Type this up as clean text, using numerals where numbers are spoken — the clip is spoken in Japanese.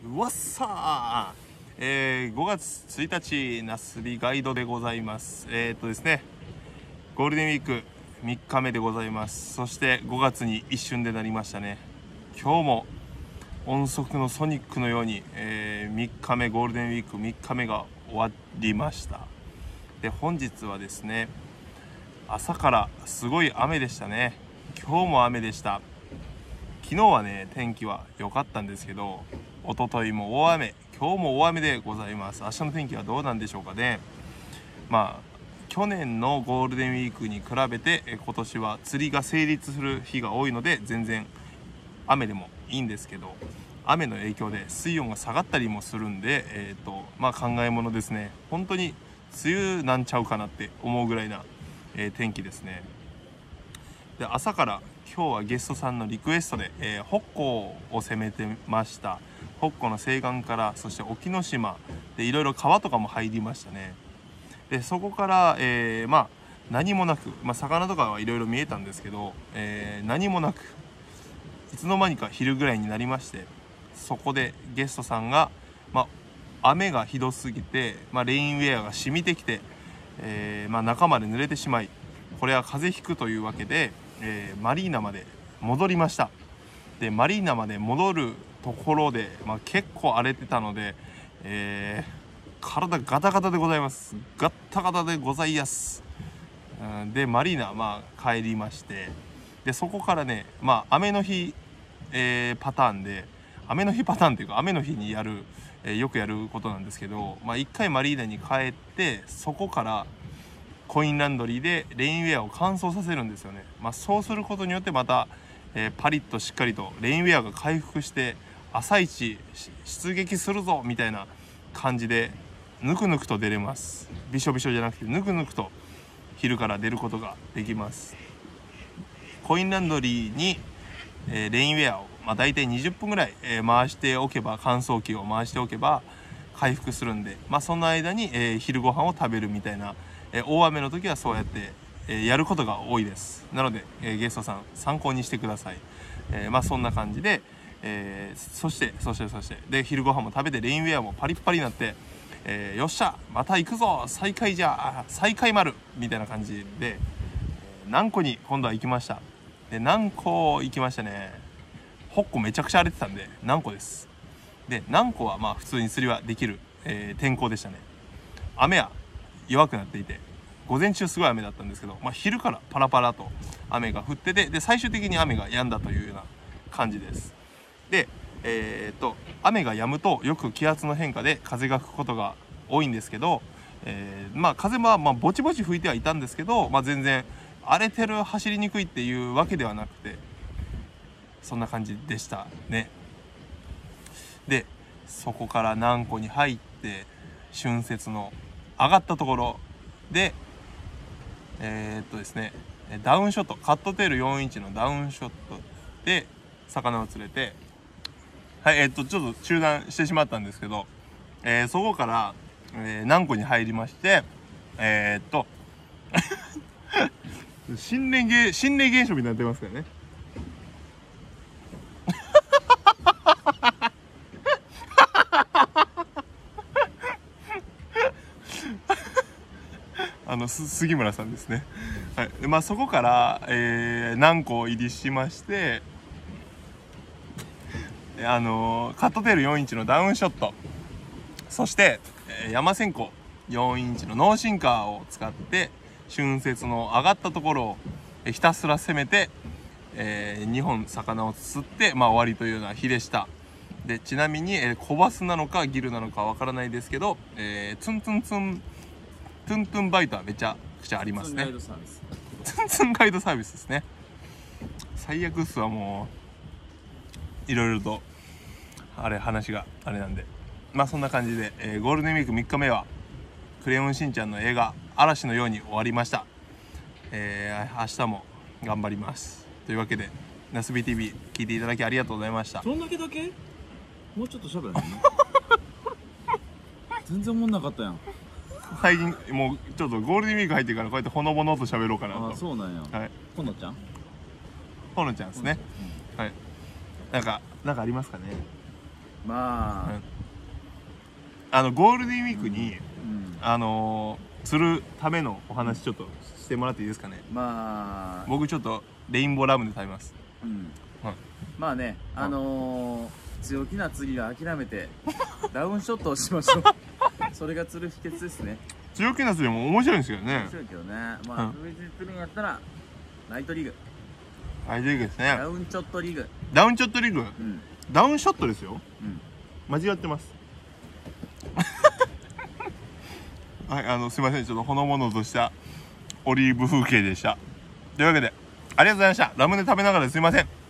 うわっさー、5月1日なすびガイドでございます。ですね、ゴールデンウィーク3日目でございます。そして5月に一瞬でなりましたね。今日も音速のソニックのように、3日目、ゴールデンウィーク3日目が終わりました。で、本日はですね、朝からすごい雨でしたね。今日も雨でした。昨日はね、天気は良かったんですけど、一昨日も大雨、今日も大雨でございます。明日の天気はどうなんでしょうかね。去年のゴールデンウィークに比べて今年は釣りが成立する日が多いので、全然雨でもいいんですけど、雨の影響で水温が下がったりもするんで、考えものですね。本当に梅雨なんちゃうかなって思うぐらいな、天気ですね。で、朝から今日はゲストさんのリクエストで、北港を攻めてました。北港の西岸から、そして沖ノ島でいろいろ川とかも入りましたね。で、そこから、何もなく、魚とかはいろいろ見えたんですけど、何もなくいつの間にか昼ぐらいになりまして、そこでゲストさんが、雨がひどすぎて、レインウェアが染みてきて、中まで濡れてしまい、これは風邪ひくというわけで、マリーナまで戻りました。で、マリーナまで戻るところで、結構荒れてたので、体ガタガタでございます。ガッタガタでございやす。で、マリーナ帰りまして、でそこからね、雨の日、パターンで、雨の日パターンっていうか、雨の日にやる、よくやることなんですけど、一回マリーナに帰って、そこからコインランドリーでレインウェアを乾燥させるんですよね。そうすることによってまた、パリッとしっかりとレインウェアが回復して、朝一出撃するぞみたいな感じでぬくぬくと出れます。びしょびしょじゃなくてぬくぬくと昼から出ることができます。コインランドリーに、レインウェアを、大体20分ぐらい、回しておけば、乾燥機を回しておけば回復するんで、その間に、昼ご飯を食べるみたいな、大雨の時はそうやって、やることが多いです。なので、ゲストさん参考にしてください。そんな感じで、そしてで、昼ご飯も食べてレインウェアもパリッパリになって、よっしゃまた行くぞ再開じゃ再開丸みたいな感じで、南湖に今度は行きました。で、南湖行きましたね。北湖めちゃくちゃ荒れてたんで南湖です。で、南湖は普通に釣りはできる、天候でしたね。雨は弱くなっていて、午前中すごい雨だったんですけど、昼からパラパラと雨が降ってて、で最終的に雨が止んだというような感じです。で、雨が止むとよく気圧の変化で風が吹くことが多いんですけど、風はぼちぼち吹いてはいたんですけど、全然荒れてる走りにくいっていうわけではなくて、そんな感じでしたね。で、そこから南湖に入って春節の上がったところで、ですね、ダウンショット、カットテール4インチのダウンショットで魚を釣れて、ちょっと中断してしまったんですけど、そこから、南湖に入りまして、心霊現象みたいになってますからね。杉村さんですね。はい。そこから、南湖入りしまして、カットテール4インチのダウンショット、そして、山線香4インチのノーシンカーを使って春節の上がったところをひたすら攻めて、2本魚を釣って、終わりというような日でした。で、ちなみに、コバスなのかギルなのかわからないですけど、ツントゥンバイトはめちゃくちゃありますね。ツンツンガイドサービスですね。最悪っすわ。もういろいろと話があれなんで、そんな感じで、ゴールデンウィーク3日目はクレヨンしんちゃんの映画嵐のように終わりました。明日も頑張りますというわけで、なすび TV 聞いていただきありがとうございました。 そんだけもうちょっと喋らない全然思んなかったやん。 最近もうちょっとゴールデンウィーク入ってからこうやってほのぼのと喋ろうかなと。 あ、そうなんや。 はい。 ほのちゃんほのちゃんですね。はい。なんかありますかね。 まゴールデンウィークにあ、 釣るためのお話ちょっとしてもらっていいですかね。 まあ、 僕ちょっとレインボーラムで食べます。はい、 まあね、強気な釣りは諦めてダウンショットをしましょう。それが釣る秘訣ですね。 強気な釣りも面白いんですけどね。 面白いけどね。まあ、確実に釣るんやったらナイトリーグ、 ナイトリーグですね。 ダウンショットリーグ、 ダウンショットリーグ、ダウンショットですよ。間違ってます。はい、すいません、ちょっとほのぼのとしたオリーブ風景でした。というわけでありがとうございました。ラムネ食べながらすいません。